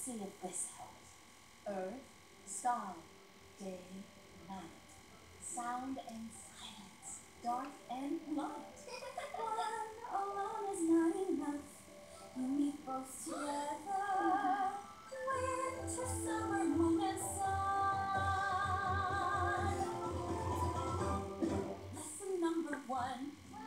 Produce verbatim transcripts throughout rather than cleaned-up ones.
see if this helps. Earth, sky, day, night. Sound and silence, dark and light. One alone is not enough. You need both together. Winter, summer, moon, and sun. Lesson number one.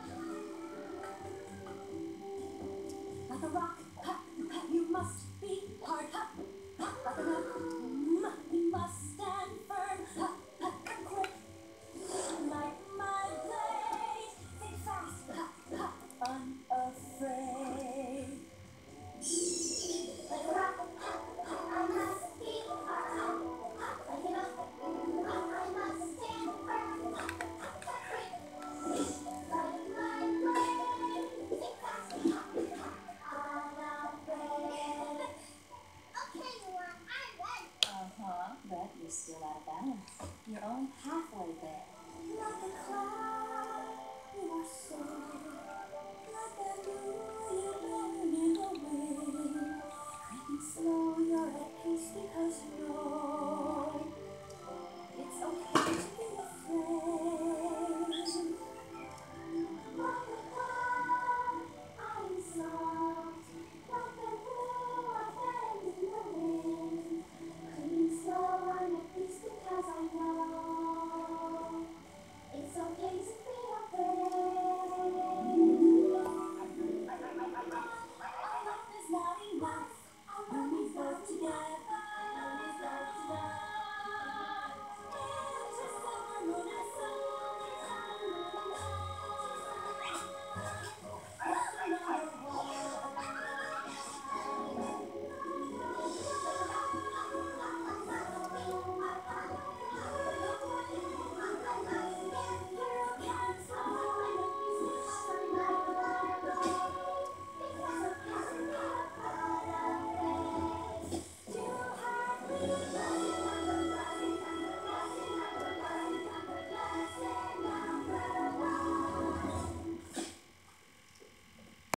Like a rock, ha, ha, you must be hard, ha, ha, like a rock, mm, you must stand firm, ha, ha, quick, like my blade, think fast, ha, ha, unafraid. Like a rock, ha, ha, I must be hard, ha, ha, like a rock, mm, I must stand firm, ha, ha, quick, like my blade, think fast, ha, ha. Uh-huh, but you're still out of balance. Your own path